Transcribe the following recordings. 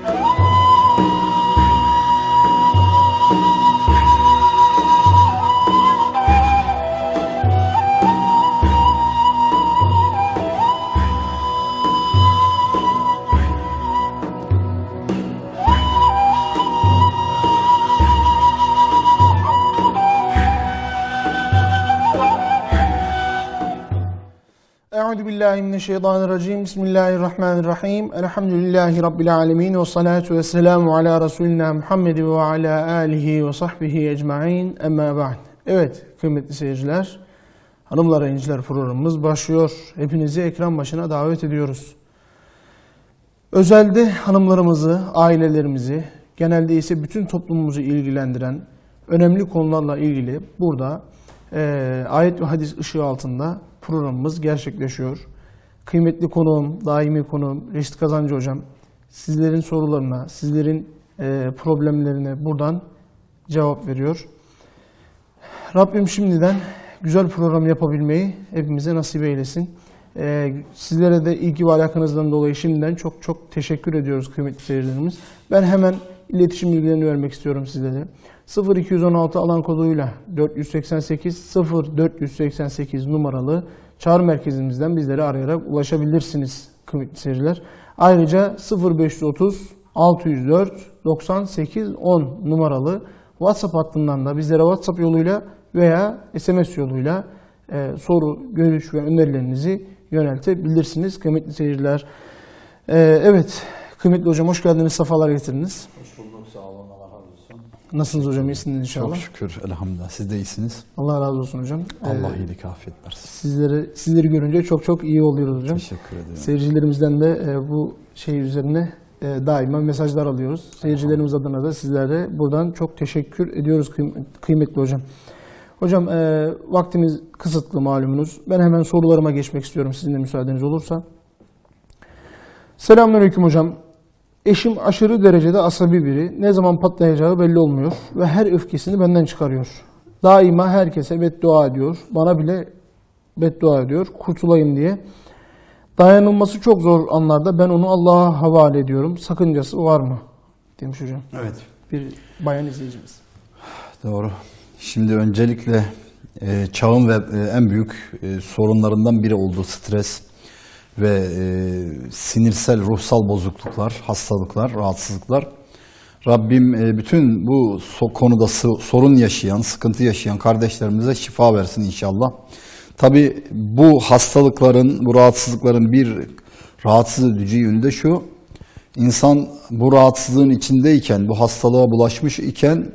Euzubillahimineşşeytanirracim. Bismillahirrahmanirrahim. Elhamdülillahi Rabbil alemin. Ve salatu ve selamu ala Resulina Muhammed ve ala alihi ve sahbihi ecma'in. Emma ba'd. Evet kıymetli seyirciler, hanımlar ve inciler programımız başlıyor. Hepinizi ekran başına davet ediyoruz. Özelde hanımlarımızı, ailelerimizi, genelde ise bütün toplumumuzu ilgilendiren önemli konularla ilgili burada ayet ve hadis ışığı altında programımız gerçekleşiyor. Kıymetli konuğum, daimi konuğum Reşit Kazancı hocam sizlerin sorularına, sizlerin problemlerine buradan cevap veriyor. Rabbim şimdiden güzel program yapabilmeyi hepimize nasip eylesin. Sizlere de ilgi ve alakanızdan dolayı şimdiden çok çok teşekkür ediyoruz kıymetli seyircilerimiz. Ben hemen iletişim bilgilerini vermek istiyorum sizlere. 0216 alan koduyla 488 0488 numaralı çağrı merkezimizden bizleri arayarak ulaşabilirsiniz kıymetli seyirciler. Ayrıca 0530 604 98 10 numaralı WhatsApp hattından da bizlere WhatsApp yoluyla veya SMS yoluyla soru, görüş ve önerilerinizi yöneltebilirsiniz kıymetli seyirciler. Evet, kıymetli hocam hoş geldiniz, sefalar getirdiniz. Hoş bulduk, sağ olun, Allah razı olsun. Nasılsınız hocam, iyisiniz inşallah? Çok şükür, elhamdülillah. Siz de iyisiniz. Allah razı olsun hocam. Allah iyilik, afiyet versin. Sizleri görünce çok çok iyi oluyoruz hocam. Teşekkür ederim. Seyircilerimizden de bu şey üzerine daima mesajlar alıyoruz. Seyircilerimiz adına da sizlere buradan çok teşekkür ediyoruz kıymetli hocam. Hocam vaktimiz kısıtlı malumunuz. Ben hemen sorularıma geçmek istiyorum sizin de müsaadeniz olursa. Selamünaleyküm hocam. Eşim aşırı derecede asabi biri. Ne zaman patlayacağı belli olmuyor ve her öfkesini benden çıkarıyor. Daima herkese beddua ediyor. Bana bile beddua ediyor. Kurtulayım diye. Dayanılması çok zor anlarda ben onu Allah'a havale ediyorum. Sakıncası var mı? Demiş hocam. Evet. Bir bayan izleyicimiz. Doğru. Şimdi öncelikle çağın ve en büyük sorunlarından biri olduğu stres ve sinirsel, ruhsal bozukluklar, hastalıklar, rahatsızlıklar. Rabbim bütün bu konuda sorun yaşayan, sıkıntı yaşayan kardeşlerimize şifa versin inşallah. Tabii bu hastalıkların, bu rahatsızlıkların bir rahatsız edici yönü de şu. İnsan bu rahatsızlığın içindeyken, bu hastalığa bulaşmış iken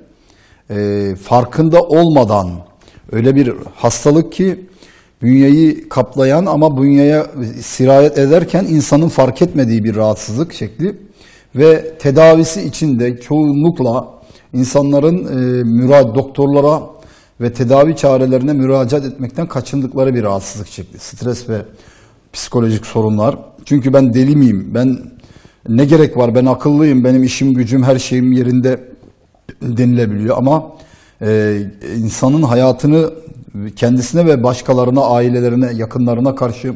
farkında olmadan öyle bir hastalık ki bünyeyi kaplayan ama bünyeye sirayet ederken insanın fark etmediği bir rahatsızlık şekli ve tedavisi içinde çoğunlukla insanların doktorlara ve tedavi çarelerine müracaat etmekten kaçındıkları bir rahatsızlık şekli. Stres ve psikolojik sorunlar. Çünkü ben deli miyim? Ben ne gerek var? Ben akıllıyım. Benim işim, gücüm, her şeyim yerinde denilebiliyor ama insanın hayatını kendisine ve başkalarına, ailelerine, yakınlarına karşı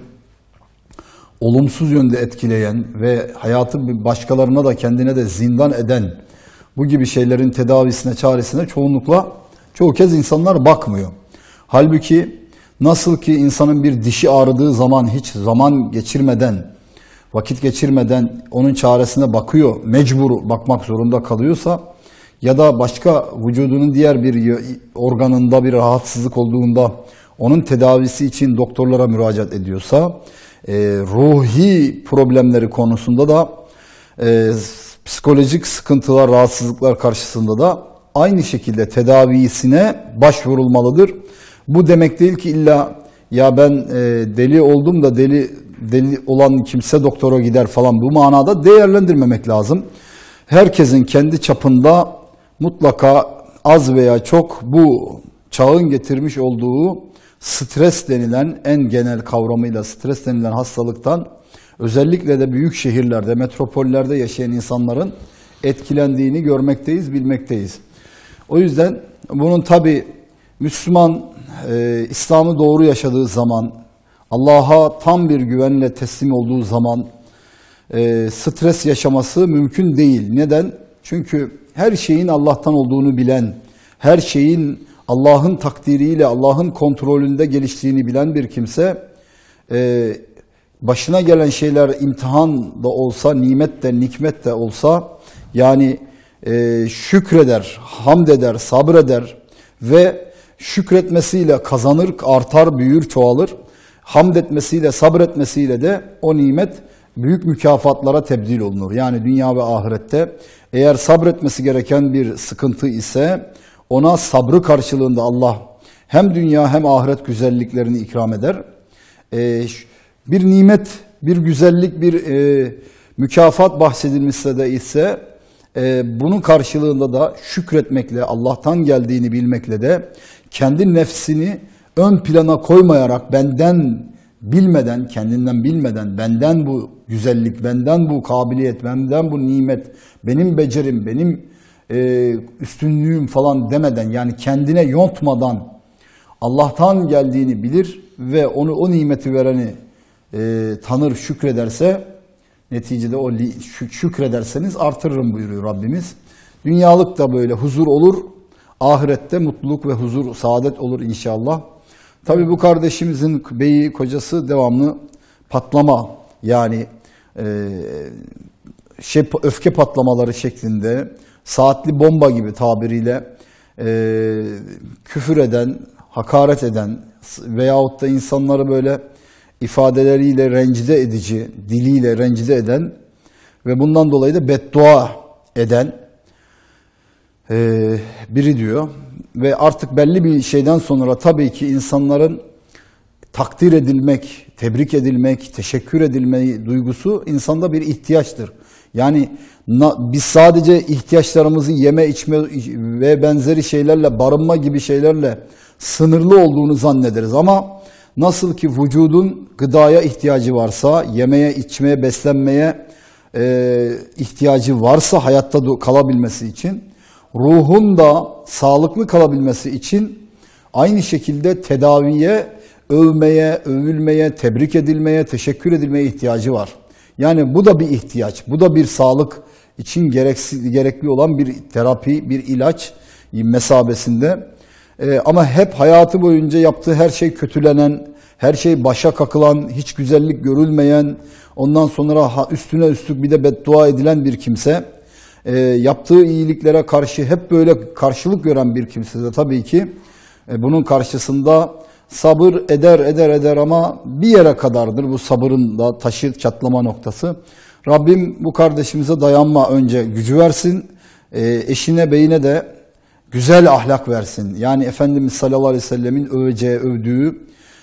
olumsuz yönde etkileyen ve hayatı başkalarına da kendine de zindan eden bu gibi şeylerin tedavisine, çaresine çoğu kez insanlar bakmıyor. Halbuki nasıl ki insanın bir dişi ağrıdığı zaman hiç zaman geçirmeden, vakit geçirmeden onun çaresine bakıyor, mecbur bakmak zorunda kalıyorsa ya da başka vücudunun diğer bir organında bir rahatsızlık olduğunda onun tedavisi için doktorlara müracaat ediyorsa, ruhi problemleri konusunda da psikolojik sıkıntılar, rahatsızlıklar karşısında da aynı şekilde tedavisine başvurulmalıdır. Bu demek değil ki illa ya ben deli oldum da deli olan kimse doktora gider falan, bu manada değerlendirmemek lazım. Herkesin kendi çapında mutlaka az veya çok bu çağın getirmiş olduğu stres denilen, en genel kavramıyla stres denilen hastalıktan özellikle de büyük şehirlerde, metropollerde yaşayan insanların etkilendiğini görmekteyiz, bilmekteyiz. O yüzden bunun tabi Müslüman İslam'ı doğru yaşadığı zaman, Allah'a tam bir güvenle teslim olduğu zaman stres yaşaması mümkün değil. Neden? Çünkü her şeyin Allah'tan olduğunu bilen, her şeyin Allah'ın takdiriyle, Allah'ın kontrolünde geliştiğini bilen bir kimse, başına gelen şeyler imtihan da olsa, nimet de, nikmet de olsa, yani şükreder, hamd eder, sabreder ve şükretmesiyle kazanır, artar, büyür, çoğalır. Hamd etmesiyle, sabretmesiyle de o nimet büyük mükafatlara tebdil olunur. Yani dünya ve ahirette eğer sabretmesi gereken bir sıkıntı ise ona sabrı karşılığında Allah hem dünya hem ahiret güzelliklerini ikram eder. Bir nimet, bir güzellik, bir mükafat bahsedilmişse de ise bunun karşılığında da şükretmekle, Allah'tan geldiğini bilmekle de kendi nefsini ön plana koymayarak benden bilmeden, kendinden bilmeden benden bu güzellik, benden bu kabiliyet, benden bu nimet, benim becerim, benim üstünlüğüm falan demeden, yani kendine yontmadan Allah'tan geldiğini bilir ve onu, o nimeti vereni tanır, şükrederse, neticede o şükrederseniz artırırım buyuruyor Rabbimiz. Dünyalık da böyle huzur olur, ahirette mutluluk ve huzur, saadet olur inşallah. Tabii bu kardeşimizin beyi, kocası devamlı patlama, yani öfke patlamaları şeklinde, saatli bomba gibi tabiriyle küfür eden, hakaret eden veyahut da insanları böyle ifadeleriyle rencide edici, diliyle rencide eden ve bundan dolayı da beddua eden biri diyor. Ve artık belli bir şeyden sonra tabii ki insanların takdir edilmek, tebrik edilmek, teşekkür edilmeyi duygusu insanda bir ihtiyaçtır. Yani biz sadece ihtiyaçlarımızı yeme, içme ve benzeri şeylerle, barınma gibi şeylerle sınırlı olduğunu zannederiz. Ama nasıl ki vücudun gıdaya ihtiyacı varsa, yemeye, içmeye, beslenmeye ihtiyacı varsa hayatta kalabilmesi için, ruhun da sağlıklı kalabilmesi için aynı şekilde tedaviye, övmeye, övülmeye, tebrik edilmeye, teşekkür edilmeye ihtiyacı var. Yani bu da bir ihtiyaç, bu da bir sağlık için gerekli olan bir terapi, bir ilaç mesabesinde. Ama hep hayatı boyunca yaptığı her şey kötülenen, her şey başa kakılan, hiç güzellik görülmeyen, ondan sonra üstüne üstlük bir de beddua edilen bir kimse, yaptığı iyiliklere karşı hep böyle karşılık gören bir kimse de tabii ki bunun karşısında sabır eder ama bir yere kadardır bu sabırın da taşı çatlama noktası. Rabbim bu kardeşimize dayanma önce gücü versin, eşine beyine de güzel ahlak versin. Yani Efendimiz sallallahu aleyhi ve sellemin övdüğü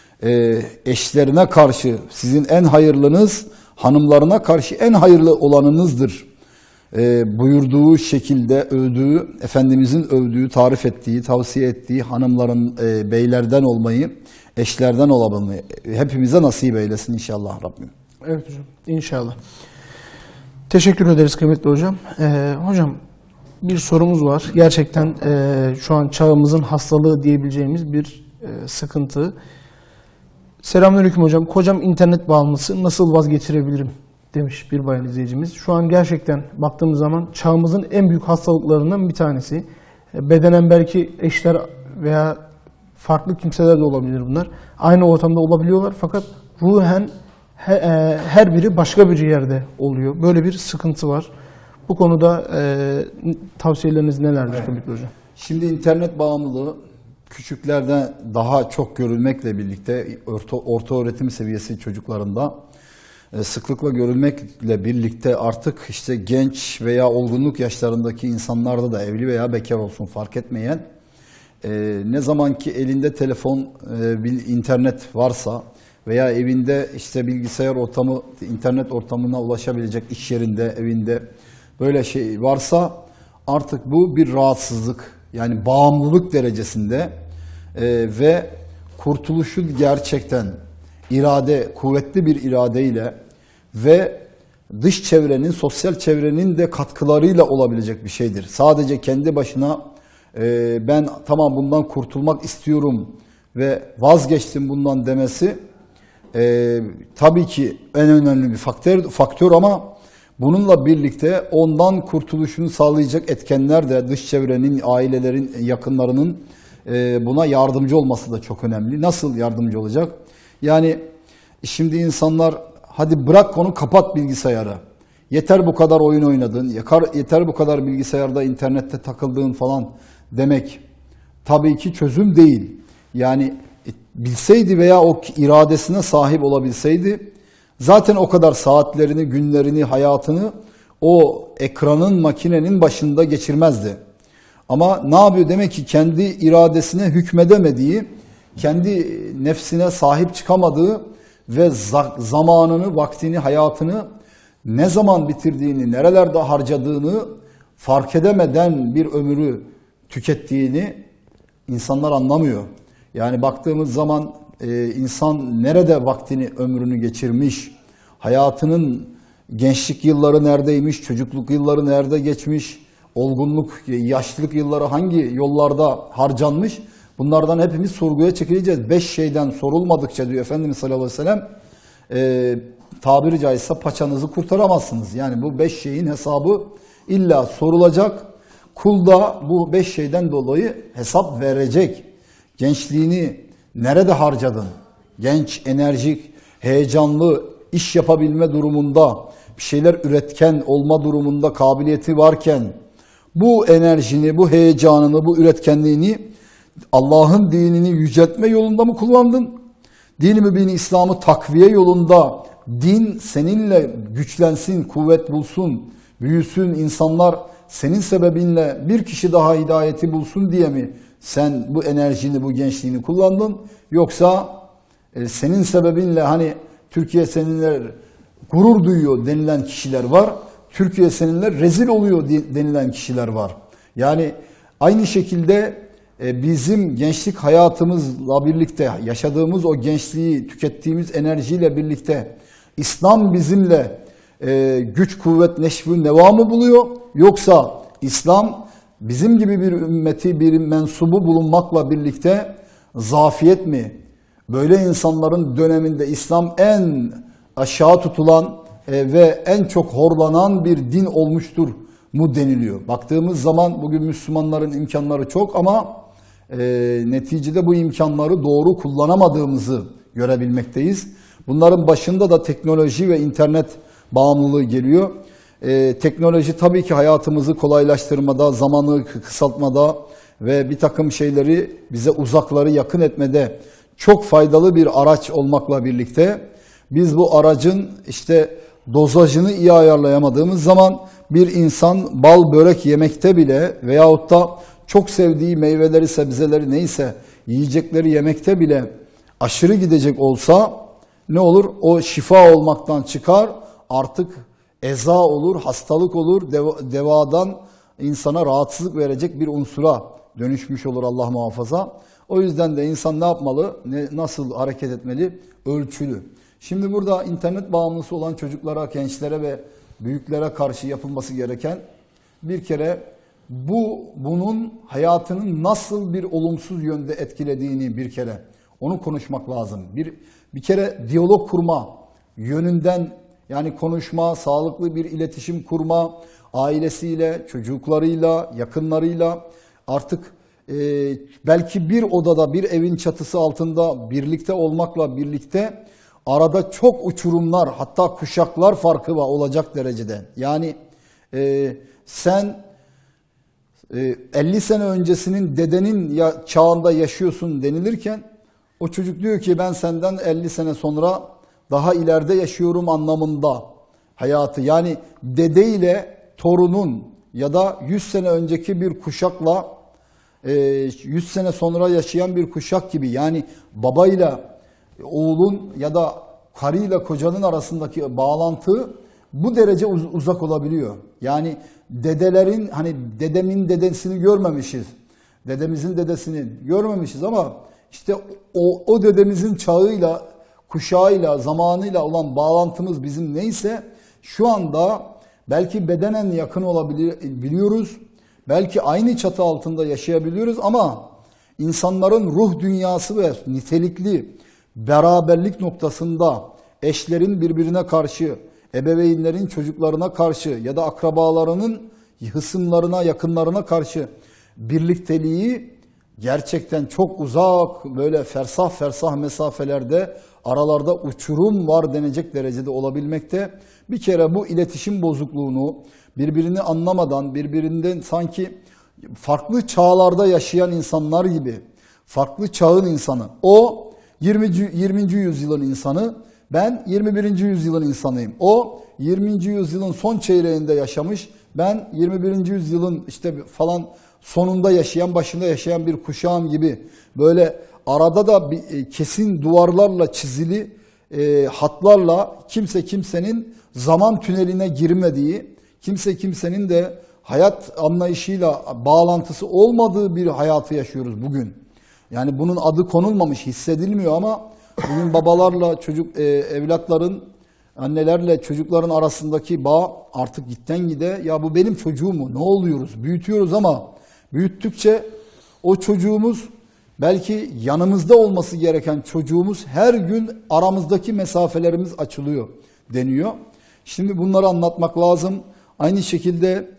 eşlerine karşı sizin en hayırlınız, hanımlarına karşı en hayırlı olanınızdır buyurduğu şekilde övdüğü, Efendimizin övdüğü, tarif ettiği, tavsiye ettiği hanımların beylerden olmayı, eşlerden olabilmeyi hepimize nasip eylesin inşallah Rabbim. Evet hocam, inşallah. Teşekkür ederiz kıymetli hocam. Hocam bir sorumuz var. Gerçekten şu an çağımızın hastalığı diyebileceğimiz bir sıkıntı. Selamünaleyküm hocam. Kocam internet bağımlısı, nasıl vazgeçirebilirim demiş bir bayan izleyicimiz. Şu an gerçekten baktığımız zaman çağımızın en büyük hastalıklarından bir tanesi. Bedenen belki eşler veya farklı kimseler de olabilir bunlar. Aynı ortamda olabiliyorlar fakat ruhen her biri başka bir yerde oluyor. Böyle bir sıkıntı var. Bu konuda tavsiyeleriniz nelerdir kıymetli hocam? Şimdi internet bağımlılığı küçüklerde daha çok görülmekle birlikte orta öğretim seviyesi çocuklarında sıklıkla görülmekle birlikte artık işte genç veya olgunluk yaşlarındaki insanlarda da evli veya bekar olsun fark etmeyen ne zamanki elinde telefon, internet varsa veya evinde işte bilgisayar ortamı, internet ortamına ulaşabilecek iş yerinde, evinde böyle şey varsa artık bu bir rahatsızlık, yani bağımlılık derecesinde ve kurtuluşu gerçekten kuvvetli bir iradeyle ve dış çevrenin, sosyal çevrenin de katkılarıyla olabilecek bir şeydir. Sadece kendi başına ben tamam bundan kurtulmak istiyorum ve vazgeçtim bundan demesi tabii ki en önemli bir faktör ama Bununla birlikte ondan kurtuluşunu sağlayacak etkenler de dış çevrenin, ailelerin, yakınlarının buna yardımcı olması da çok önemli. Nasıl yardımcı olacak? Yani şimdi insanlar hadi bırak konu, kapat bilgisayarı. Yeter bu kadar oyun oynadın, yeter bu kadar bilgisayarda, internette takıldığın falan demek tabii ki çözüm değil. Yani bilseydi veya o iradesine sahip olabilseydi zaten o kadar saatlerini, günlerini, hayatını o ekranın, makinenin başında geçirmezdi. Ama ne yapıyor? Demek ki kendi iradesine hükmedemediği, kendi nefsine sahip çıkamadığı ve zamanını, vaktini, hayatını ne zaman bitirdiğini, nerelerde harcadığını fark edemeden bir ömrü tükettiğini insanlar anlamıyor. Yani baktığımız zaman insan nerede vaktini, ömrünü geçirmiş, hayatının gençlik yılları neredeymiş, çocukluk yılları nerede geçmiş, olgunluk, yaşlılık yılları hangi yollarda harcanmış, bunlardan hepimiz sorguya çekileceğiz. 5 şeyden sorulmadıkça diyor Efendimiz sallallahu aleyhi ve sellem, tabiri caizse paçanızı kurtaramazsınız. Yani bu 5 şeyin hesabı illa sorulacak. Kul da bu 5 şeyden dolayı hesap verecek. Gençliğini nerede harcadın? Genç, enerjik, heyecanlı, iş yapabilme durumunda, bir şeyler üretken olma durumunda kabiliyeti varken bu enerjini, bu heyecanını, bu üretkenliğini Allah'ın dinini yüceltme yolunda mı kullandın? Din-i mübin İslam'ı takviye yolunda, din seninle güçlensin, kuvvet bulsun, büyüsün, insanlar senin sebebinle bir kişi daha hidayeti bulsun diye mi sen bu enerjini, bu gençliğini kullandın? Yoksa senin sebebinle hani Türkiye seninle gurur duyuyor denilen kişiler var, Türkiye seninle rezil oluyor denilen kişiler var. Yani aynı şekilde bizim gençlik hayatımızla birlikte yaşadığımız o gençliği, tükettiğimiz enerjiyle birlikte İslam bizimle güç, kuvvet, neşvü, neva mı buluyor? Yoksa İslam bizim gibi bir ümmeti, bir mensubu bulunmakla birlikte zafiyet mi? Böyle insanların döneminde İslam en aşağı tutulan ve en çok horlanan bir din olmuştur mu deniliyor. Baktığımız zaman bugün Müslümanların imkanları çok ama neticede bu imkanları doğru kullanamadığımızı görebilmekteyiz. Bunların başında da teknoloji ve internet bağımlılığı geliyor. Teknoloji tabii ki hayatımızı kolaylaştırmada, zamanı kısaltmada ve bir takım şeyleri bize uzakları yakın etmede çok faydalı bir araç olmakla birlikte biz bu aracın işte dozajını iyi ayarlayamadığımız zaman bir insan bal börek yemekte bile veyahut da çok sevdiği meyveleri, sebzeleri neyse yiyecekleri yemekte bile aşırı gidecek olsa ne olur? O şifa olmaktan çıkar, artık eza olur, hastalık olur, devadan insana rahatsızlık verecek bir unsura dönüşmüş olur Allah muhafaza. O yüzden de insan ne yapmalı, nasıl hareket etmeli? Ölçülü. Şimdi burada internet bağımlısı olan çocuklara, gençlere ve büyüklere karşı yapılması gereken bir kere bunun hayatının nasıl bir olumsuz yönde etkilediğini bir kere onu konuşmak lazım. Bir kere diyalog kurma yönünden, yani konuşma, sağlıklı bir iletişim kurma, ailesiyle, çocuklarıyla, yakınlarıyla artık belki bir odada, bir evin çatısı altında birlikte olmakla birlikte arada çok uçurumlar, hatta kuşaklar farkı olacak derecede. Yani sen 50 sene öncesinin dedenin çağında yaşıyorsun denilirken o çocuk diyor ki ben senden 50 sene sonra daha ileride yaşıyorum anlamında hayatı. Yani dede ile torunun ya da 100 sene önceki bir kuşakla 100 sene sonra yaşayan bir kuşak gibi, yani babayla oğlun ya da karıyla kocanın arasındaki bağlantı bu derece uzak olabiliyor. Yani dedelerin, hani dedemin dedesini görmemişiz, dedemizin dedesini görmemişiz ama işte o dedemizin çağıyla, kuşağıyla, zamanıyla olan bağlantımız bizim neyse şu anda belki bedenen yakın olabiliyoruz, belki aynı çatı altında yaşayabiliyoruz ama insanların ruh dünyası ve nitelikli beraberlik noktasında eşlerin birbirine karşı, ebeveynlerin çocuklarına karşı ya da akrabalarının hısımlarına, yakınlarına karşı birlikteliği gerçekten çok uzak, böyle fersah fersah mesafelerde, aralarda uçurum var denecek derecede olabilmekte. Bir kere bu iletişim bozukluğunu, birbirini anlamadan, birbirinden sanki farklı çağlarda yaşayan insanlar gibi, farklı çağın insanı, o 20. yüzyılın insanı, ben 21. yüzyılın insanıyım. O 20. yüzyılın son çeyreğinde yaşamış, ben 21. yüzyılın işte falan sonunda yaşayan, başında yaşayan bir kuşağım gibi, böyle arada da kesin duvarlarla çizili hatlarla kimse kimsenin zaman tüneline girmediği, kimse kimsenin de hayat anlayışıyla bağlantısı olmadığı bir hayatı yaşıyoruz bugün. Yani bunun adı konulmamış, hissedilmiyor ama bugün babalarla evlatların, annelerle çocukların arasındaki bağ artık gitten gide, ya bu benim çocuğum mu? Ne oluyoruz? Büyütüyoruz ama büyüttükçe o çocuğumuz, belki yanımızda olması gereken çocuğumuz, her gün aramızdaki mesafelerimiz açılıyor deniyor. Şimdi bunları anlatmak lazım. Aynı şekilde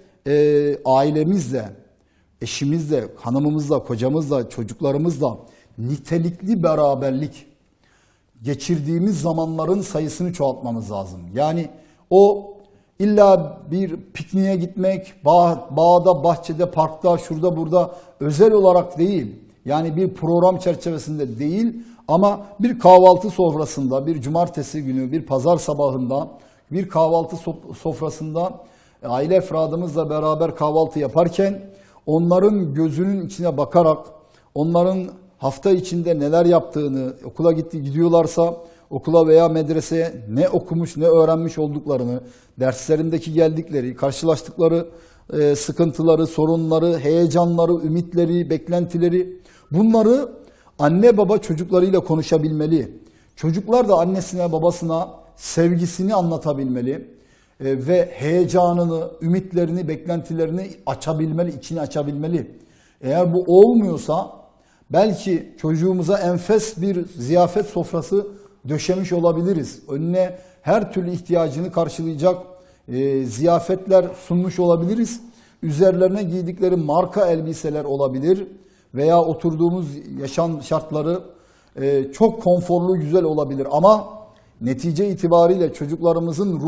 ailemizle, eşimizle, hanımımızla, kocamızla, çocuklarımızla nitelikli beraberlik geçirdiğimiz zamanların sayısını çoğaltmamız lazım. Yani o illa bir pikniğe gitmek, bağda, bahçede, parkta, şurada burada özel olarak değil, yani bir program çerçevesinde değil ama bir kahvaltı sofrasında, bir cumartesi günü, bir pazar sabahında, bir kahvaltı sofrasında aile efradımızla beraber kahvaltı yaparken onların gözünün içine bakarak, onların hafta içinde neler yaptığını, okula gidiyorlarsa okula veya medreseye ne okumuş, ne öğrenmiş olduklarını, derslerindeki geldikleri, karşılaştıkları sıkıntıları, sorunları, heyecanları, ümitleri, beklentileri, bunları anne baba çocuklarıyla konuşabilmeli. Çocuklar da annesine, babasına sevgisini anlatabilmeli ve heyecanını, ümitlerini, beklentilerini açabilmeli, içini açabilmeli. Eğer bu olmuyorsa belki çocuğumuza enfes bir ziyafet sofrası döşemiş olabiliriz. Önüne her türlü ihtiyacını karşılayacak ziyafetler sunmuş olabiliriz. Üzerlerine giydikleri marka elbiseler olabilir veya oturduğumuz yaşam şartları çok konforlu, güzel olabilir. Ama netice itibariyle çocuklarımızın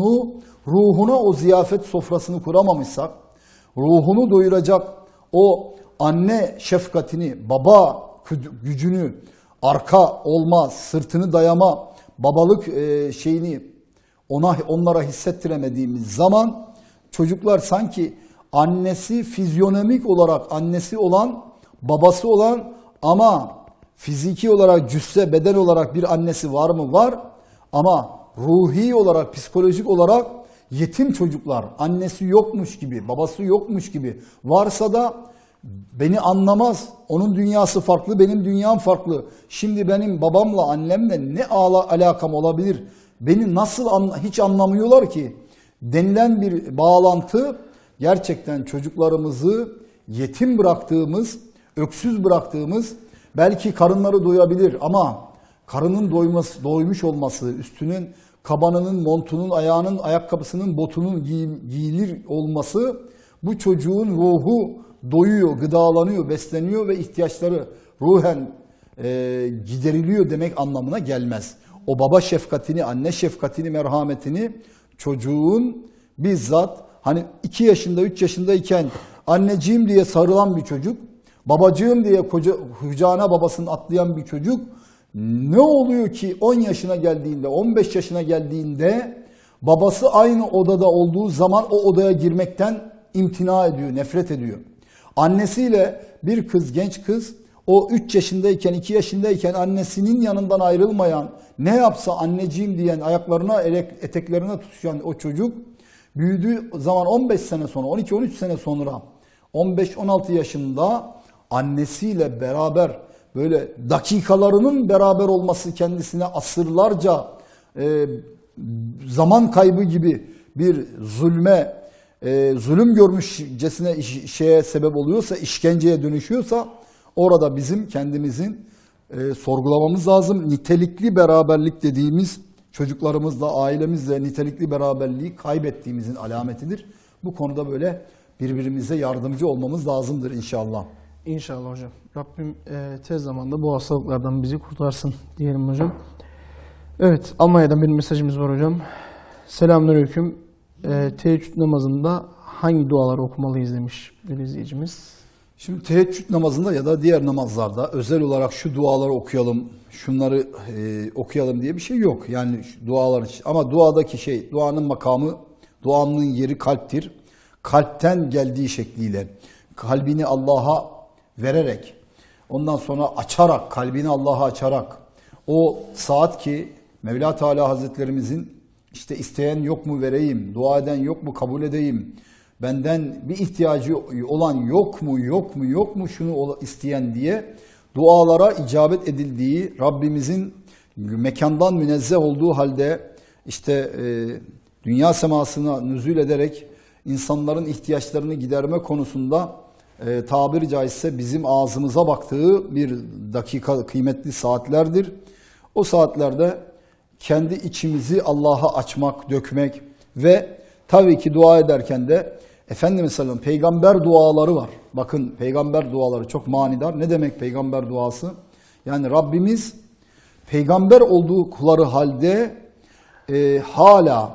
ruhuna o ziyafet sofrasını kuramamışsak, ruhunu doyuracak o anne şefkatini, baba gücünü, arka olma, sırtını dayama, babalık şeyini onlara hissettiremediğimiz zaman çocuklar sanki annesi fizyonomik olarak annesi olan, babası olan ama fiziki olarak, cüsse, beden olarak bir annesi var mı? Var. Ama ruhi olarak, psikolojik olarak yetim çocuklar, annesi yokmuş gibi, babası yokmuş gibi, varsa da beni anlamaz, onun dünyası farklı, benim dünyam farklı. Şimdi benim babamla, annemle ne alakam olabilir? Beni nasıl hiç anlamıyorlar ki? Denilen bir bağlantı gerçekten çocuklarımızı yetim bıraktığımız, öksüz bıraktığımız, belki karınları doyabilir ama karının doymuş olması, üstünün, kabanının, montunun, ayağının, ayakkabısının, botunun giyilir olması, bu çocuğun ruhu doyuyor, gıdalanıyor, besleniyor ve ihtiyaçları ruhen gideriliyor demek anlamına gelmez. O baba şefkatini, anne şefkatini, merhametini çocuğun bizzat, hani 2 yaşında, 3 yaşındayken anneciğim diye sarılan bir çocuk, babacığım diye kucağına babasını atlayan bir çocuk, ne oluyor ki 10 yaşına geldiğinde, 15 yaşına geldiğinde babası aynı odada olduğu zaman o odaya girmekten imtina ediyor, nefret ediyor. Annesiyle bir kız, genç kız, o 3 yaşındayken, 2 yaşındayken annesinin yanından ayrılmayan, ne yapsa anneciğim diyen, ayaklarına, eteklerine tutuşan o çocuk, büyüdüğü zaman 15 sene sonra, 12-13 sene sonra, 15-16 yaşında annesiyle beraber, böyle dakikalarının beraber olması kendisine asırlarca zaman kaybı gibi bir zulüm görmüşcesine şeye sebep oluyorsa, işkenceye dönüşüyorsa, orada bizim kendimizin sorgulamamız lazım. Nitelikli beraberlik dediğimiz çocuklarımızla, ailemizle nitelikli beraberliği kaybettiğimizin alametidir. Bu konuda böyle birbirimize yardımcı olmamız lazımdır inşallah. İnşallah hocam. Rabbim tez zamanda bu hastalıklardan bizi kurtarsın diyelim hocam. Evet, Almanya'dan bir mesajımız var hocam. Selamünaleyküm. Teheccüd namazında hangi duaları okumalıyız demiş bir izleyicimiz. Şimdi teheccüd namazında ya da diğer namazlarda özel olarak şu duaları okuyalım, şunları okuyalım diye bir şey yok. Yani dualar ama duadaki duanın makamı, duanın yeri kalptir. Kalpten geldiği şekliyle, kalbini Allah'a vererek, ondan sonra açarak, kalbini Allah'a açarak, o saat ki Mevla Teala Hazretlerimizin işte isteyen yok mu vereyim, dua eden yok mu kabul edeyim, benden bir ihtiyacı olan yok mu şunu isteyen diye dualara icabet edildiği, Rabbimizin mekandan münezzeh olduğu halde işte dünya semasına nüzul ederek insanların ihtiyaçlarını giderme konusunda tabiri caizse bizim ağzımıza baktığı bir dakika, kıymetli saatlerdir. O saatlerde kendi içimizi Allah'a açmak, dökmek ve tabii ki dua ederken de Efendimiz sallallahu aleyhi ve sellem peygamber duaları var. Bakın peygamber duaları çok manidar. Ne demek peygamber duası? Yani Rabbimiz peygamber olduğu kulları halde hala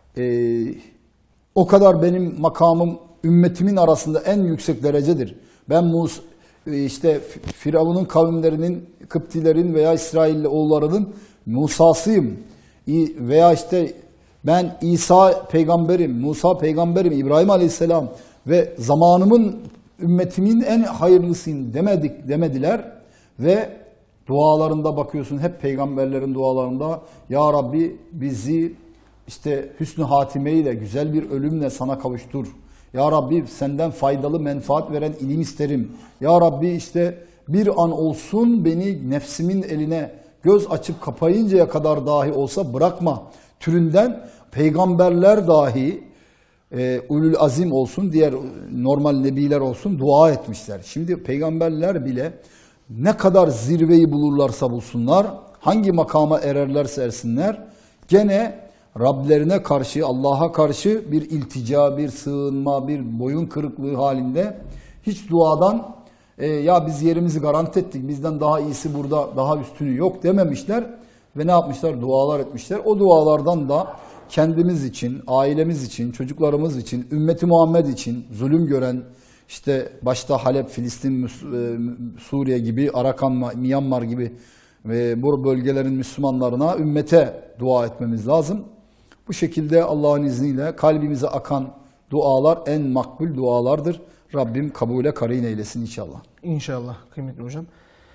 o kadar benim makamım ümmetimin arasında en yüksek derecedir. Ben işte Firavun'un kavimlerinin, Kıptilerin veya İsrailli oğullarının Musa'sıyım. Veya işte ben İsa peygamberim, Musa peygamberim, İbrahim aleyhisselam ve zamanımın ümmetimin en hayırlısıyım demediler. Ve dualarında bakıyorsun hep peygamberlerin dualarında ya Rabbi bizi işte hüsnü hatimeyle, güzel bir ölümle sana kavuştur. Ya Rabbi senden faydalı, menfaat veren ilim isterim. Ya Rabbi işte bir an olsun beni nefsimin eline göz açıp kapayıncaya kadar dahi olsa bırakma türünden peygamberler dahi ulul azim olsun, diğer normal nebiler olsun dua etmişler. Şimdi peygamberler bile ne kadar zirveyi bulurlarsa bulsunlar, hangi makama ererlerse ersinler, gene Rablerine karşı, Allah'a karşı bir iltica, bir sığınma, bir boyun kırıklığı halinde hiç duadan ya biz yerimizi garanti ettik, bizden daha iyisi burada, daha üstünü yok dememişler ve ne yapmışlar? Dualar etmişler. O dualardan da kendimiz için, ailemiz için, çocuklarımız için, ümmeti Muhammed için zulüm gören, işte başta Halep, Filistin, Suriye gibi, Arakan, Myanmar gibi ve bu bölgelerin Müslümanlarına, ümmete dua etmemiz lazım. Bu şekilde Allah'ın izniyle kalbimize akan dualar en makbul dualardır. Rabbim kabule karin eylesin inşallah. İnşallah kıymetli hocam.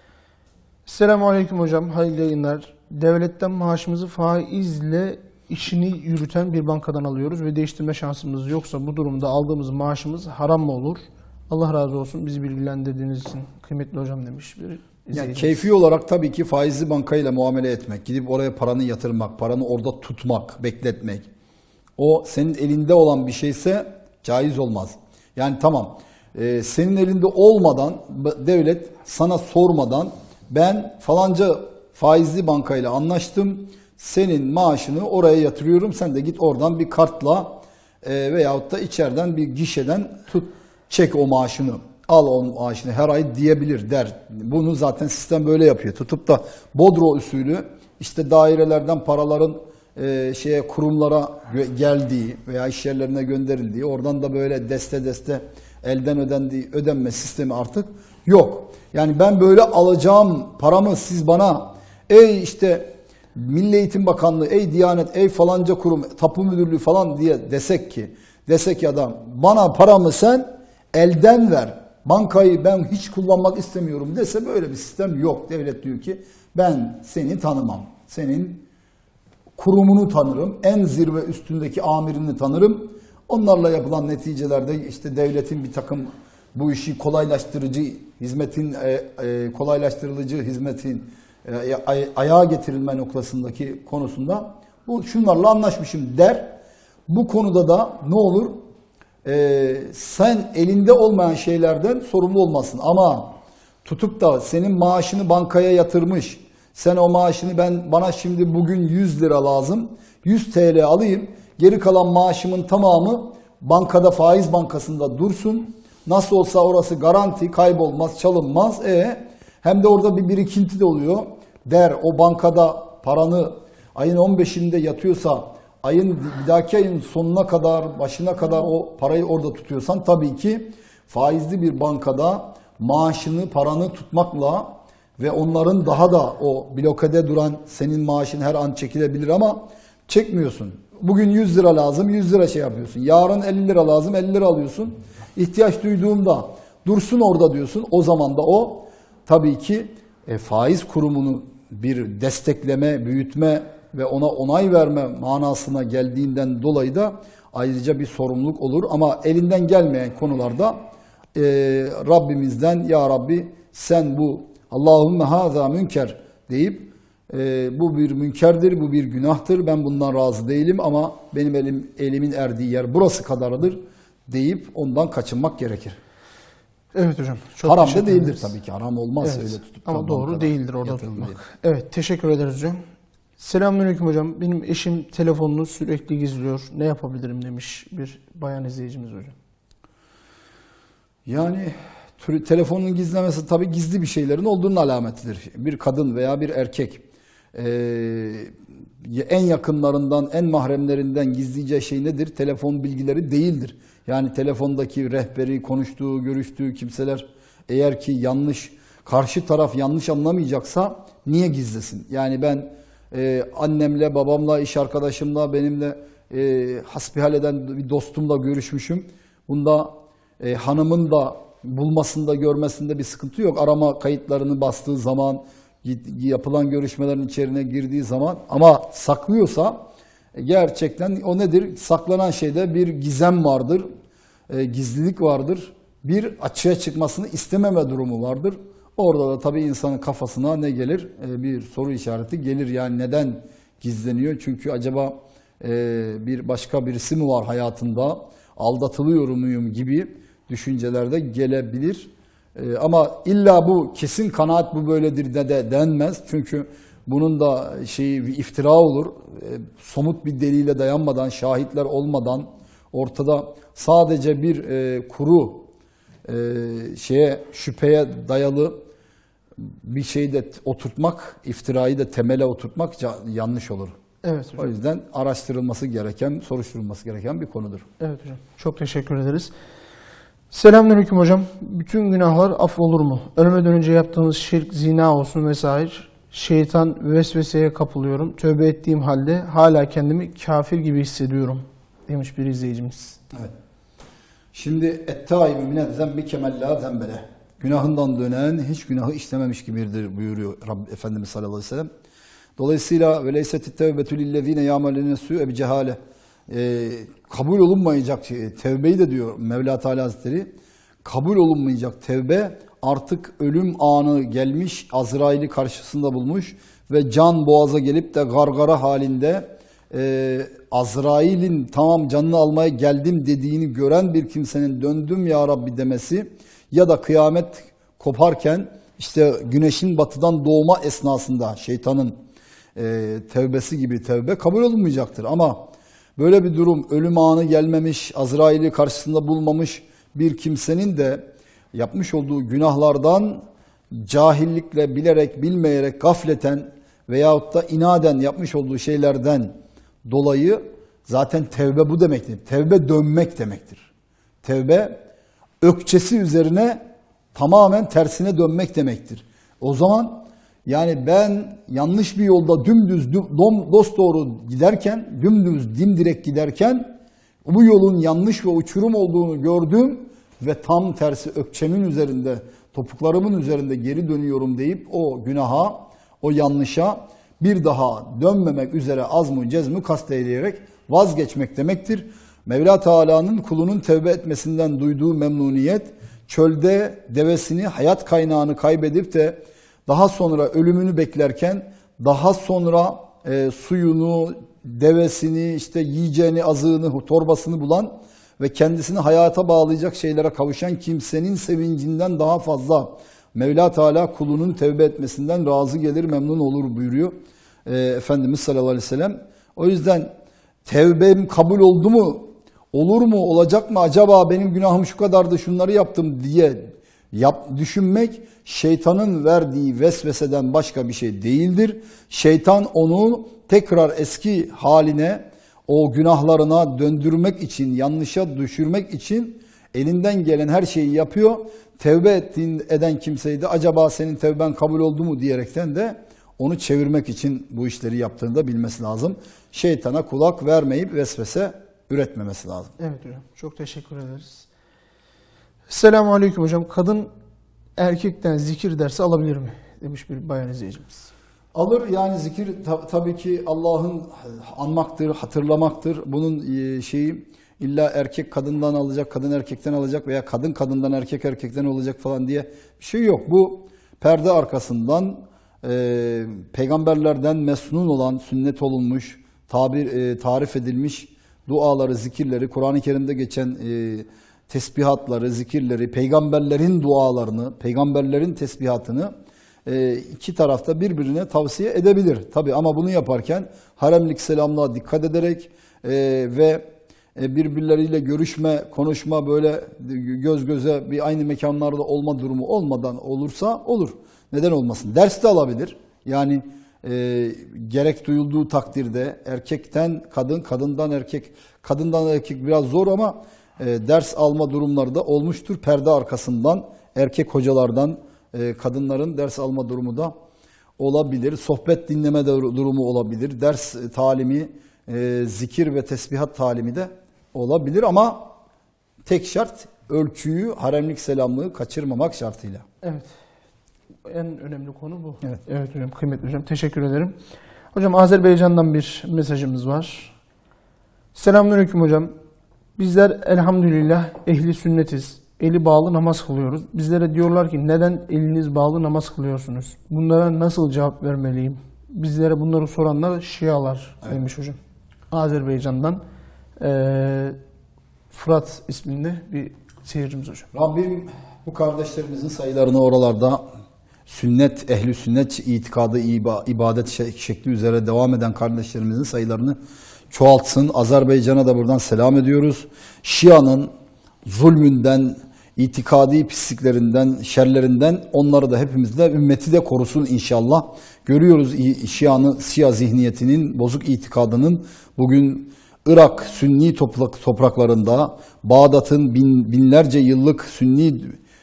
Selamünaleyküm hocam. Hayırlı yayınlar. Devletten maaşımızı faizle işini yürüten bir bankadan alıyoruz ve değiştirme şansımız yoksa bu durumda aldığımız maaşımız haram mı olur? Allah razı olsun bizi bilgilendirdiğiniz için kıymetli hocam demiş bir izleyicimiz. Yani keyfi olarak tabii ki faizli bankayla muamele etmek, gidip oraya paranı yatırmak, paranı orada tutmak, bekletmek. O senin elinde olan bir şeyse caiz olmaz. Yani tamam senin elinde olmadan devlet sana sormadan ben falanca faizli bankayla anlaştım, senin maaşını oraya yatırıyorum, sen de git oradan bir kartla veyahut da içeriden bir gişeden çek o maaşını, al o maaşını her ay diyebilir der. Bunu zaten sistem böyle yapıyor. Tutup da Bodro usulü işte dairelerden paraların kurumlara geldiği veya iş yerlerine gönderildiği, oradan da böyle deste elden ödenme sistemi artık yok. Yani ben böyle alacağım paramı siz bana ey işte Milli Eğitim Bakanlığı, ey Diyanet, ey falanca kurum, tapu müdürlüğü falan diye desek ki adam bana paramı sen elden ver. Bankayı ben hiç kullanmak istemiyorum dese böyle bir sistem yok. Devlet diyor ki ben seni tanımam. Senin kurumunu tanırım. En zirve üstündeki amirini tanırım. Onlarla yapılan neticelerde işte devletin bir takım bu işi kolaylaştırıcı hizmetin, kolaylaştırılıcı hizmetin ayağa getirilme noktasındaki konusunda şunlarla anlaşmışım der. Bu konuda da ne olur? Sen elinde olmayan şeylerden sorumlu olmasın. Ama tutup da senin maaşını bankaya yatırmış, Sen o maaşını bana şimdi bugün 100 lira lazım. 100 TL alayım. Geri kalan maaşımın tamamı bankada, faiz bankasında dursun. Nasıl olsa orası garanti, kaybolmaz, çalınmaz. Hem de orada bir birikinti de oluyor. O bankada paranı ayın 15'inde yatıyorsa, bir dahaki ayın sonuna kadar, başına kadar o parayı orada tutuyorsan, tabii ki faizli bir bankada maaşını, paranı tutmakla ve onların daha da o blokede duran, senin maaşın her an çekilebilir ama çekmiyorsun. Bugün 100 lira lazım, 100 lira şey yapıyorsun. Yarın 50 lira lazım, 50 lira alıyorsun. İhtiyaç duyduğumda dursun orada diyorsun. O zaman da o tabii ki faiz kurumunu bir destekleme, büyütme ve ona onay verme manasına geldiğinden dolayı da ayrıca bir sorumluluk olur. Ama elinden gelmeyen konularda Rabbimizden, ya Rabbi sen bu Allahümme haza münker deyip bu bir münkerdir, bu bir günahtır, ben bundan razı değilim ama benim elimin erdiği yer burası kadardır deyip ondan kaçınmak gerekir. Evet hocam. Çok Haram da değildir tabii ki. Haram olmaz öyle tutup. Ama doğru değildir orada tutmak. Değil. Evet, teşekkür ederiz hocam. Selamünaleyküm hocam. Benim eşim telefonunu sürekli gizliyor. Ne yapabilirim demiş bir bayan izleyicimiz hocam. Yani telefonun gizlemesi tabii gizli bir şeylerin olduğunun alametidir. Bir kadın veya bir erkek en yakınlarından, en mahremlerinden gizleyeceği şey nedir? Telefon bilgileri değildir. Yani telefondaki rehberi, konuştuğu, görüştüğü kimseler eğer ki karşı taraf yanlış anlamayacaksa niye gizlesin? Yani ben annemle, babamla, iş arkadaşımla, benimle hasbihal eden bir dostumla görüşmüşüm. Bunda hanımın da bulmasında, görmesinde bir sıkıntı yok. Arama kayıtlarını bastığı zaman, yapılan görüşmelerin içerine girdiği zaman, ama saklıyorsa gerçekten o nedir? Saklanan şeyde bir gizem vardır, gizlilik vardır, bir açığa çıkmasını istememe durumu vardır. Orada da tabii insanın kafasına ne gelir? Bir soru işareti gelir. Yani neden gizleniyor? Çünkü acaba başka birisi mi var hayatında? Aldatılıyor muyum gibi düşünceler de gelebilir. Ama illa bu kesin kanaat bu böyledir de denmez. Çünkü bunun da bir iftira olur. Somut bir delile dayanmadan, şahitler olmadan ortada sadece bir kuru şüpheye dayalı bir şeyi de oturtmak, iftirayı da temele oturtmak yanlış olur. Evet hocam. O yüzden araştırılması gereken, soruşturulması gereken bir konudur. Evet hocam. Çok teşekkür ederiz. Selamünaleyküm hocam. Bütün günahlar affolur mu? Ölmeden önce yaptığımız şirk, zina olsun vesaire. Şeytan vesveseye kapılıyorum. Tövbe ettiğim halde hala kendimi kafir gibi hissediyorum demiş bir izleyicimiz. Evet. Şimdi ettaibu minel zembi kemellâ zembele. Günahından dönen hiç günahı işlememiş gibidir buyuruyor Rabbi Efendimiz sallallahu aleyhi ve sellem. Dolayısıyla ve leysetit tevbetü lillezine ya'melune su'e bi cehale. Kabul olunmayacak tevbeyi de diyor Mevla Teala Hazretleri. Kabul olunmayacak tevbe artık ölüm anı gelmiş, Azrail'i karşısında bulmuş ve can boğaza gelip de gargara halinde Azrail'in tamam canını almaya geldim dediğini gören bir kimsenin döndüm ya Rabbi demesi ya da kıyamet koparken işte güneşin batıdan doğma esnasında şeytanın tevbesi gibi tevbe kabul olunmayacaktır. Ama böyle bir durum ölüm anı gelmemiş, Azrail'i karşısında bulmamış bir kimsenin de yapmış olduğu günahlardan cahillikle, bilerek, bilmeyerek, gafleten veyahut da inaden yapmış olduğu şeylerden dolayı zaten tevbe bu demektir. Tevbe dönmek demektir. Tevbe ökçesi üzerine tamamen tersine dönmek demektir. O zaman yani ben yanlış bir yolda dümdüz dosdoğru giderken, dümdüz dimdirek giderken bu yolun yanlış ve uçurum olduğunu gördüm ve tam tersi ökçemin üzerinde, topuklarımın üzerinde geri dönüyorum deyip o günaha, o yanlışa bir daha dönmemek üzere azmü cezmü kasteyleyerek vazgeçmek demektir. Mevla Teala'nın kulunun tevbe etmesinden duyduğu memnuniyet, çölde devesini, hayat kaynağını kaybedip de daha sonra ölümünü beklerken, daha sonra suyunu, devesini, işte yiyeceğini, azığını, torbasını bulan ve kendisini hayata bağlayacak şeylere kavuşan kimsenin sevincinden daha fazla Mevla Teala kulunun tevbe etmesinden razı gelir, memnun olur buyuruyor Efendimiz sallallahu aleyhi ve sellem. O yüzden tevbem kabul oldu mu, olur mu, olacak mı, acaba benim günahım şu kadardı, şunları yaptım diye düşünmek şeytanın verdiği vesveseden başka bir şey değildir. Şeytan onu tekrar eski haline, o günahlarına döndürmek için, yanlışa düşürmek için elinden gelen her şeyi yapıyor. Tevbe eden kimseyi de acaba senin tevben kabul oldu mu diyerekten de onu çevirmek için bu işleri yaptığını da bilmesi lazım. Şeytana kulak vermeyip vesvese üretmemesi lazım. Evet hocam. Çok teşekkür ederiz. Selamun Aleyküm hocam. Kadın erkekten zikir dersi alabilir mi? Demiş bir bayan izleyicimiz. Alır, yani zikir tabii ki Allah'ın anmaktır, hatırlamaktır. Bunun şeyi illa erkek kadından alacak, kadın erkekten alacak veya kadın kadından erkek erkekten olacak falan diye bir şey yok. Bu perde arkasından peygamberlerden mesnun olan, sünnet olunmuş, tarif edilmiş duaları, zikirleri, Kur'an-ı Kerim'de geçen tesbihatları, zikirleri, peygamberlerin dualarını, peygamberlerin tesbihatını iki tarafta birbirine tavsiye edebilir. Tabii ama bunu yaparken haremlik selamlığa dikkat ederek ve birbirleriyle görüşme, konuşma, böyle göz göze bir aynı mekanlarda olma durumu olmadan olursa olur. Neden olmasın? Ders de alabilir. Yani gerek duyulduğu takdirde erkekten kadın, kadından erkek, kadından erkek biraz zor ama ders alma durumları da olmuştur. Perde arkasından erkek hocalardan kadınların ders alma durumu da olabilir. Sohbet dinleme durumu olabilir. Ders talimi, zikir ve tesbihat talimi de olabilir ama tek şart ölçüyü, haremlik selamlığı kaçırmamak şartıyla. Evet. En önemli konu bu. Evet. Evet hocam, kıymetli hocam. Teşekkür ederim. Hocam Azerbaycan'dan bir mesajımız var. Selamünaleyküm hocam. Bizler elhamdülillah ehli sünnetiz. Eli bağlı namaz kılıyoruz. Bizlere diyorlar ki neden eliniz bağlı namaz kılıyorsunuz? Bunlara nasıl cevap vermeliyim? Bizlere bunları soranlar Şialar demiş hocam. Azerbaycan'dan Fırat isminde bir seyircimiz hocam. Rabbim bu kardeşlerimizin sayılarını oralarda sünnet, ehli sünnet itikadı, ibadet şekli üzere devam eden kardeşlerimizin sayılarını çoğaltsın. Azerbaycan'a da buradan selam ediyoruz. Şia'nın zulmünden, itikadi pisliklerinden, şerlerinden onları da hepimizle, ümmeti de korusun inşallah. Görüyoruz Şia zihniyetinin, bozuk itikadının bugün Irak Sünni topraklarında, Bağdat'ın binlerce yıllık Sünni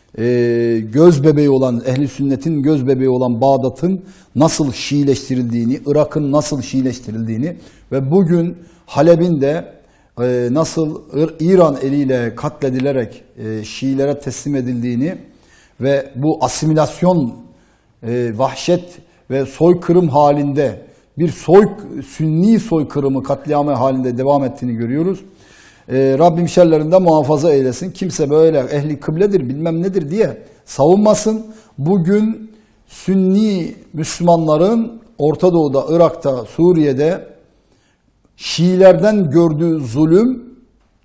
göz bebeği olan, ehli sünnetin göz bebeği olan Bağdat'ın nasıl Şiileştirildiğini, Irak'ın nasıl Şiileştirildiğini ve bugün Halep'in de nasıl İran eliyle katledilerek Şiilere teslim edildiğini ve bu asimilasyon, vahşet ve soykırım halinde bir Sünni soykırımı, katliamı halinde devam ettiğini görüyoruz. Rabbim şerlerinden muhafaza eylesin. Kimse böyle ehli kıbledir bilmem nedir diye savunmasın. Bugün Sünni Müslümanların Orta Doğu'da, Irak'ta, Suriye'de Şiilerden gördüğü zulüm,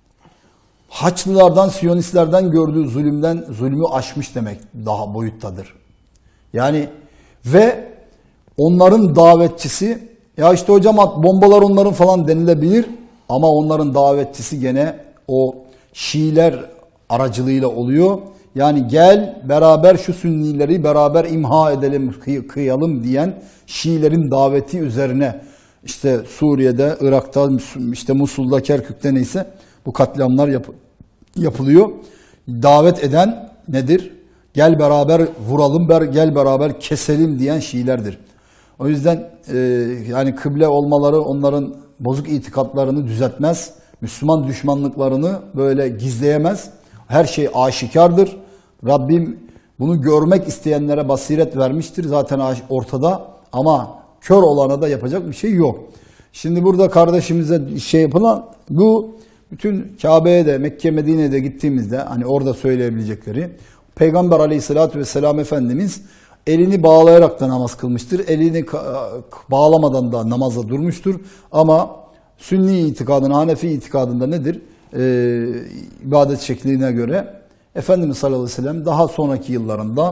Haçlılardan, Siyonistlerden gördüğü zulmü aşmış demek, daha boyuttadır. Yani ve onların davetçisi, ya işte hocam bombalar onların falan denilebilir ama onların davetçisi gene o Şiiler aracılığıyla oluyor. Yani gel beraber şu Sünnileri beraber imha edelim, kıyalım diyen Şiilerin daveti üzerine işte Suriye'de, Irak'ta, işte Musul'da, Kerkük'te neyse bu katliamlar yapılıyor. Davet eden nedir? Gel beraber vuralım, gel beraber keselim diyen Şiilerdir. O yüzden yani kıble olmaları onların bozuk itikatlarını düzeltmez. Müslüman düşmanlıklarını böyle gizleyemez. Her şey aşikardır. Rabbim bunu görmek isteyenlere basiret vermiştir. Zaten ortada ama kör olana da yapacak bir şey yok. Şimdi burada kardeşimize şey yapılan bu bütün Kabe'ye de Mekke Medine'de gittiğimizde hani orada söyleyebilecekleri Peygamber Aleyhisselatü Vesselam Efendimiz elini bağlayarak da namaz kılmıştır. Elini bağlamadan da namaza durmuştur. Ama Sünni itikadına, Hanefi itikadında nedir? İbadet şekline göre Efendimiz sallallahu aleyhi ve sellem daha sonraki yıllarında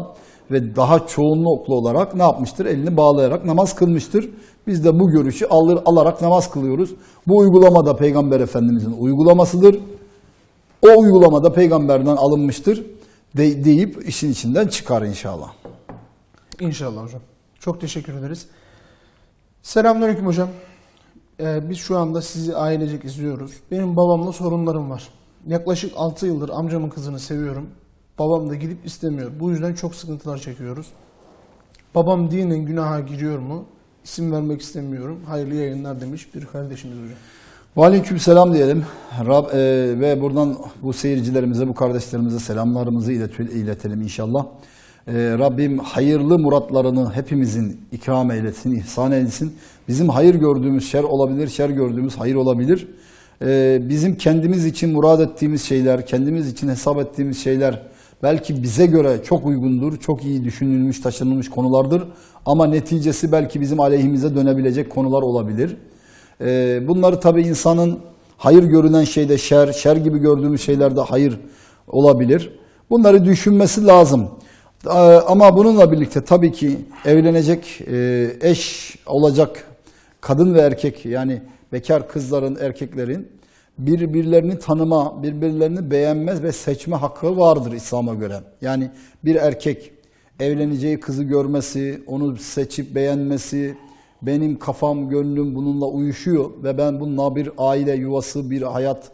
ve daha çoğunluklu olarak ne yapmıştır? Elini bağlayarak namaz kılmıştır. Biz de bu görüşü alarak namaz kılıyoruz. Bu uygulama da Peygamber Efendimizin uygulamasıdır. O uygulamada peygamberden alınmıştır deyip işin içinden çıkar inşallah. İnşallah hocam. Çok teşekkür ederiz. Selamünaleyküm hocam. Biz şu anda sizi ailecek izliyoruz. Benim babamla sorunlarım var. Yaklaşık 6 yıldır amcamın kızını seviyorum. Babam da gidip istemiyor. Bu yüzden çok sıkıntılar çekiyoruz. Babam dinen günaha giriyor mu? İsim vermek istemiyorum. Hayırlı yayınlar demiş bir kardeşimiz hocam. Aleykümselam diyelim. Ve buradan bu seyircilerimize, bu kardeşlerimize selamlarımızı iletelim inşallah. Rabbim hayırlı muratlarını hepimizin ikram eylesin, ihsan eylesin. Bizim hayır gördüğümüz şer olabilir, şer gördüğümüz hayır olabilir. Bizim kendimiz için murad ettiğimiz şeyler, kendimiz için hesap ettiğimiz şeyler belki bize göre çok uygundur, çok iyi düşünülmüş, taşınılmış konulardır. Ama neticesi belki bizim aleyhimize dönebilecek konular olabilir. Bunları tabii insanın hayır görünen şeyde şer, şer gibi gördüğümüz şeylerde hayır olabilir. Bunları düşünmesi lazım. Ama bununla birlikte tabii ki evlenecek, eş olacak kadın ve erkek, yani bekar kızların, erkeklerin birbirlerini tanıma, birbirlerini beğenme ve seçme hakkı vardır İslam'a göre. Yani bir erkek evleneceği kızı görmesi, onu seçip beğenmesi, benim kafam, gönlüm bununla uyuşuyor ve ben bununla bir aile yuvası, bir hayat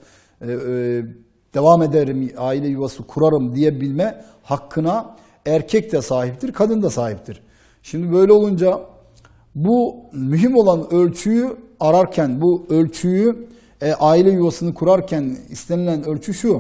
devam ederim, aile yuvası kurarım diyebilme hakkına erkek de sahiptir, kadın da sahiptir. Şimdi böyle olunca bu mühim olan ölçüyü ararken, bu ölçüyü aile yuvasını kurarken istenilen ölçü şu: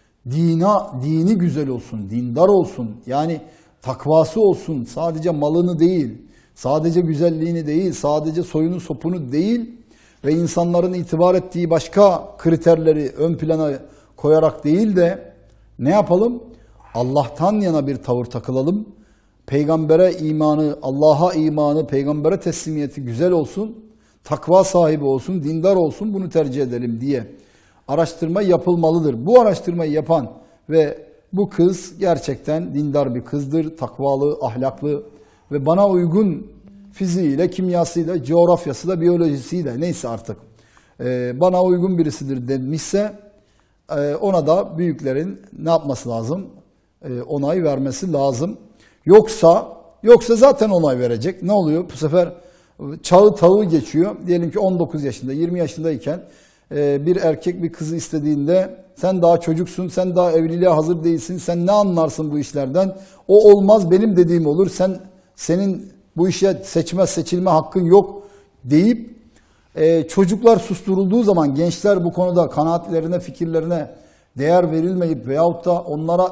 dini güzel olsun, dindar olsun, yani takvası olsun, sadece malını değil, sadece güzelliğini değil, sadece soyunu sopunu değil ve insanların itibar ettiği başka kriterleri ön plana koyarak değil de ne yapalım? Allah'tan yana bir tavır takılalım. Peygambere imanı, Allah'a imanı, peygambere teslimiyeti güzel olsun, takva sahibi olsun, dindar olsun, bunu tercih edelim diye araştırma yapılmalıdır. Bu araştırmayı yapan ve bu kız gerçekten dindar bir kızdır, takvalı, ahlaklı ve bana uygun fiziğiyle, kimyasıyla, coğrafyasıyla, biyolojisiyle neyse artık bana uygun birisidir demişse ona da büyüklerin ne yapması lazım? Onay vermesi lazım. Yoksa zaten onay verecek. Ne oluyor? Bu sefer çağı tağı geçiyor. Diyelim ki 19 yaşında, 20 yaşındayken bir erkek bir kızı istediğinde sen daha çocuksun, sen daha evliliğe hazır değilsin, sen ne anlarsın bu işlerden? O olmaz, benim dediğim olur. Senin bu işe seçilme hakkın yok deyip çocuklar susturulduğu zaman, gençler bu konuda kanaatlerine, fikirlerine değer verilmeyip veyahut da onlara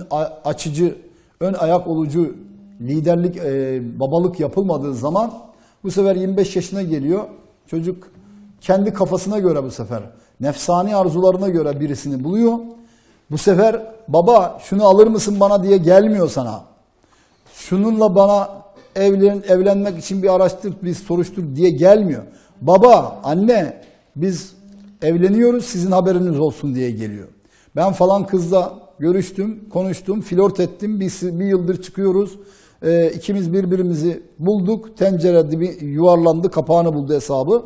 ön ayak olucu liderlik, babalık yapılmadığı zaman bu sefer 25 yaşına geliyor. Çocuk kendi kafasına göre bu sefer, nefsani arzularına göre birisini buluyor. Bu sefer baba şunu alır mısın bana diye gelmiyor sana. Şununla bana evlenmek için bir araştır, bir soruştur diye gelmiyor. Baba, anne biz evleniyoruz, sizin haberiniz olsun diye geliyor. Ben falan kızla görüştüm, konuştum, flört ettim, bir yıldır çıkıyoruz. İkimiz birbirimizi bulduk, tencere dibi yuvarlandı, kapağını buldu hesabı.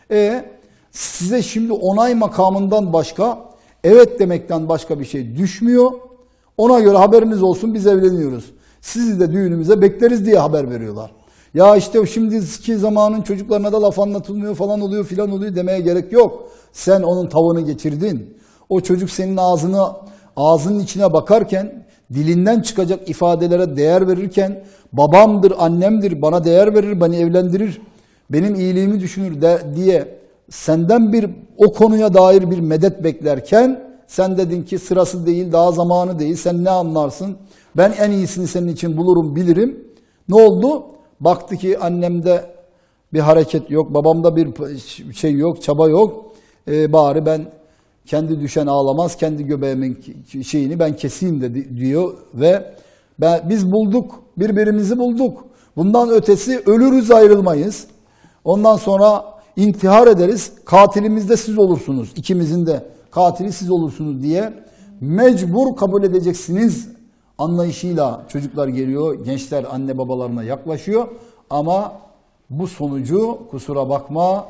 Size şimdi onay makamından başka, evet demekten başka bir şey düşmüyor. Ona göre haberiniz olsun, biz evleniyoruz. Sizi de düğünümüze bekleriz diye haber veriyorlar. Ya işte şimdiki zamanın çocuklarına da laf anlatılmıyor falan oluyor filan oluyor demeye gerek yok. Sen onun tavını geçirdin. O çocuk senin ağzının içine bakarken, dilinden çıkacak ifadelere değer verirken, babamdır, annemdir, bana değer verir, beni evlendirir, benim iyiliğimi düşünür diye senden o konuya dair bir medet beklerken sen dedin ki sırası değil, daha zamanı değil, sen ne anlarsın? Ben en iyisini senin için bulurum, bilirim. Ne oldu? Baktı ki annemde bir hareket yok, babamda bir şey yok, çaba yok. Bari ben kendi düşen ağlamaz, kendi göbeğimin şeyini ben keseyim de diyor ve biz bulduk, birbirimizi bulduk. Bundan ötesi ölürüz, ayrılmayız. Ondan sonra intihar ederiz, katilimiz de siz olursunuz, ikimizin de katili siz olursunuz diye mecbur kabul edeceksiniz anlayışıyla çocuklar geliyor, gençler anne babalarına yaklaşıyor ama bu sonucu kusura bakma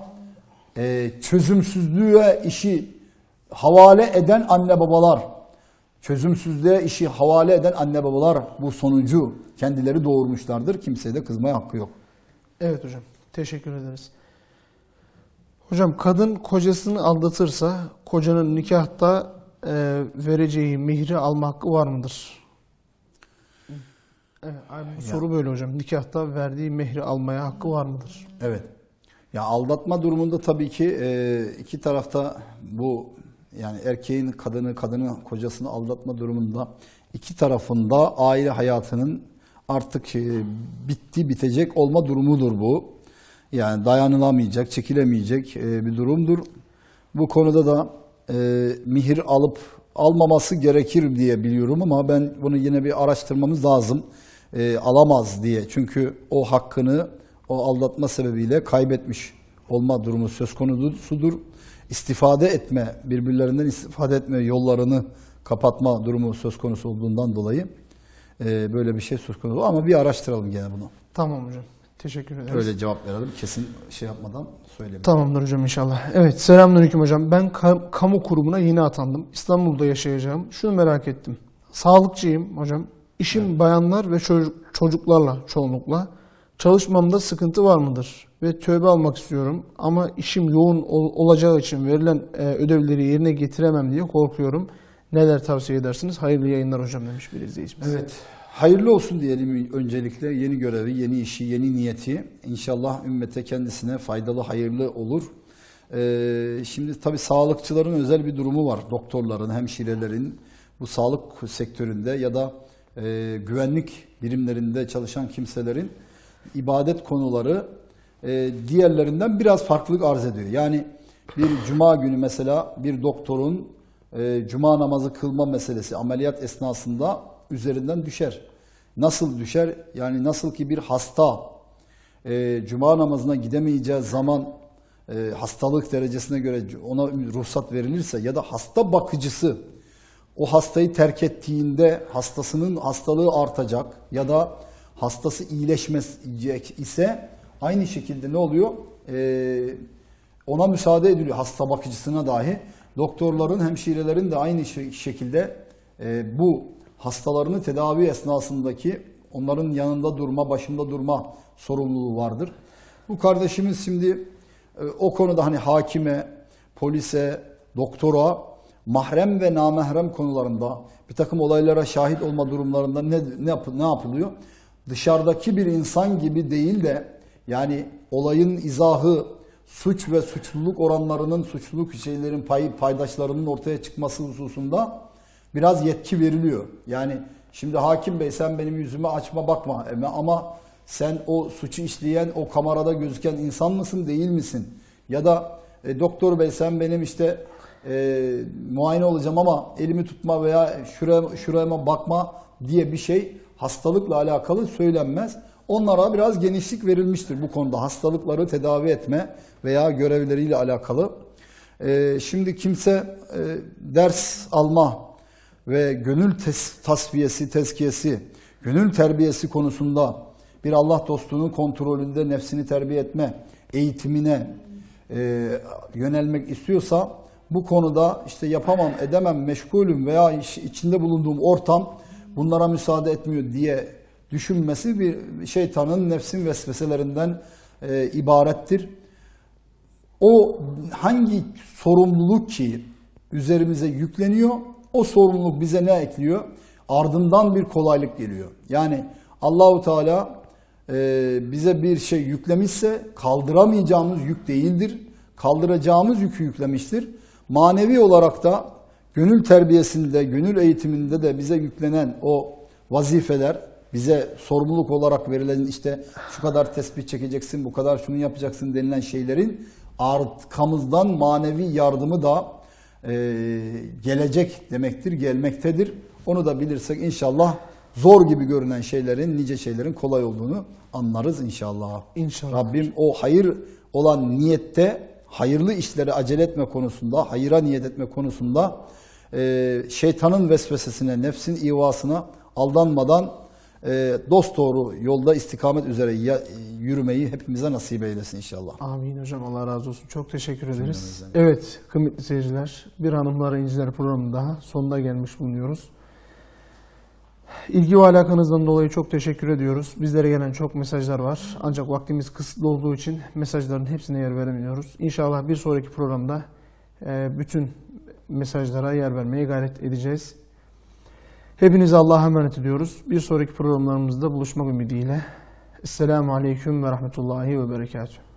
çözümsüzlüğe işi havale eden anne babalar, çözümsüzlüğe işi havale eden anne babalar bu sonucu kendileri doğurmuşlardır. Kimseye de kızmaya hakkı yok. Evet hocam. Teşekkür ederiz. Hocam kadın kocasını aldatırsa kocanın nikahta vereceği mihri alma hakkı var mıdır? Evet, bu soru böyle hocam. Nikahta verdiği mehri almaya hakkı var mıdır? Evet. Ya aldatma durumunda tabii ki iki tarafta bu yani erkeğin kadının kocasını aldatma durumunda iki tarafında aile hayatının artık bitecek olma durumudur bu. Yani dayanılamayacak, çekilemeyecek bir durumdur. Bu konuda da mihir alıp almaması gerekir diye biliyorum ama ben bunu yine bir araştırmamız lazım. Alamaz diye. Çünkü o hakkını o aldatma sebebiyle kaybetmiş olma durumu söz konusudur. İstifade etme, birbirlerinden istifade etme yollarını kapatma durumu söz konusu olduğundan dolayı böyle bir şey söz konusu. Ama bir araştıralım gene bunu. Tamam hocam. Teşekkür ederiz. Öyle cevap verelim. Kesin şey yapmadan söyleyelim. Tamamdır hocam inşallah. Evet, selamünaleyküm hocam. Ben kamu kurumuna yeni atandım. İstanbul'da yaşayacağım. Şunu merak ettim. Sağlıkçıyım hocam. İşim bayanlar ve çocuklarla çoğunlukla. Çalışmamda sıkıntı var mıdır? Ve tövbe almak istiyorum ama işim yoğun olacağı için verilen ödevleri yerine getiremem diye korkuyorum. Neler tavsiye edersiniz? Hayırlı yayınlar hocam demiş bir izleyicimiz. Evet. Hayırlı olsun diyelim öncelikle. Yeni görevi, yeni işi, yeni niyeti. İnşallah ümmete kendisine faydalı, hayırlı olur. Şimdi tabii sağlıkçıların özel bir durumu var. Doktorların, hemşirelerin bu sağlık sektöründe ya da güvenlik birimlerinde çalışan kimselerin ibadet konuları diğerlerinden biraz farklılık arz ediyor. Yani bir cuma günü mesela bir doktorun cuma namazı kılma meselesi ameliyat esnasında üzerinden düşer. Nasıl düşer? Yani nasıl ki bir hasta cuma namazına gidemeyeceği zaman hastalık derecesine göre ona ruhsat verilirse ya da hasta bakıcısı o hastayı terk ettiğinde hastasının hastalığı artacak ya da hastası iyileşmeyecek ise aynı şekilde ne oluyor? Ona müsaade ediliyor hasta bakıcısına dahi. Doktorların, hemşirelerin de aynı şekilde bu hastalarını tedavi esnasındaki onların yanında durma, başında durma sorumluluğu vardır. Bu kardeşimiz şimdi o konuda hani hakime, polise, doktora, mahrem ve namahrem konularında bir takım olaylara şahit olma durumlarında ne yapılıyor? Dışarıdaki bir insan gibi değil de yani olayın izahı, suç ve suçluluk oranlarının, suçluluk şeylerin paydaşlarının ortaya çıkması hususunda biraz yetki veriliyor. Yani şimdi hakim bey sen benim yüzüme açma bakma ama sen o suçu işleyen, o kamerada gözüken insan mısın değil misin? Ya da doktor bey sen benim işte muayene olacağım ama elimi tutma veya şuraya bakma diye bir şey hastalıkla alakalı söylenmez. Onlara biraz genişlik verilmiştir bu konuda hastalıkları tedavi etme veya görevleriyle alakalı. Şimdi kimse ders alma ve gönül tasfiyesi, tezkiyesi, gönül terbiyesi konusunda bir Allah dostluğunun kontrolünde nefsini terbiye etme eğitimine yönelmek istiyorsa bu konuda işte yapamam, edemem, meşgulüm veya içinde bulunduğum ortam bunlara müsaade etmiyor diye düşünmesi bir şeytanın nefsin vesveselerinden ibarettir. O hangi sorumluluk ki üzerimize yükleniyor, o sorumluluk bize ne ekliyor? Ardından bir kolaylık geliyor. Yani Allahu Teala bize bir şey yüklemişse kaldıramayacağımız yük değildir. Kaldıracağımız yükü yüklemiştir. Manevi olarak da gönül terbiyesinde, gönül eğitiminde de bize yüklenen o vazifeler, bize sorumluluk olarak verilen işte şu kadar tesbih çekeceksin, bu kadar şunu yapacaksın denilen şeylerin arkamızdan manevi yardımı da gelecek demektir, gelmektedir. Onu da bilirsek inşallah zor gibi görünen şeylerin, nice şeylerin kolay olduğunu anlarız inşallah. İnşallah. Rabbim o hayır olan niyette, hayırlı işleri acele etme konusunda, hayıra niyet etme konusunda şeytanın vesvesesine, nefsin ivasına aldanmadan dosdoğru yolda istikamet üzere yürümeyi hepimize nasip eylesin inşallah. Amin hocam, Allah razı olsun. Çok teşekkür ederiz. Evet kıymetli seyirciler, Bir Hanımlara İnciler programının daha sonuna gelmiş bulunuyoruz. İlgi ve alakanızdan dolayı çok teşekkür ediyoruz. Bizlere gelen çok mesajlar var. Ancak vaktimiz kısıtlı olduğu için mesajların hepsine yer veremiyoruz. İnşallah bir sonraki programda bütün mesajlara yer vermeye gayret edeceğiz. Hepinize Allah'a emanet ediyoruz. Bir sonraki programlarımızda buluşmak ümidiyle. Esselamu Aleyküm ve Rahmetullahi ve Berekatuhu.